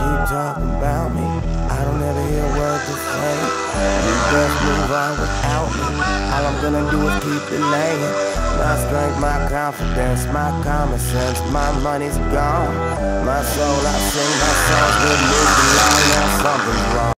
keep talking about me. I don't ever hear a word to say. You best move on without me. All I'm gonna do is keep delaying. My strength, my confidence, my common sense, my money's gone. My soul, I sing my songs with music along. Now something's wrong.